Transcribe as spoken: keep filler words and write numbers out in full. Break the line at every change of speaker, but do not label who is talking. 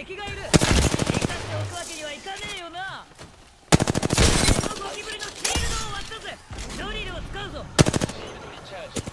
敵がいる。生かしておくわけにはいかねえよな。このゴキブリのシールドを割ったぜ。ドリルを使うぞ。
シールドリチャージ。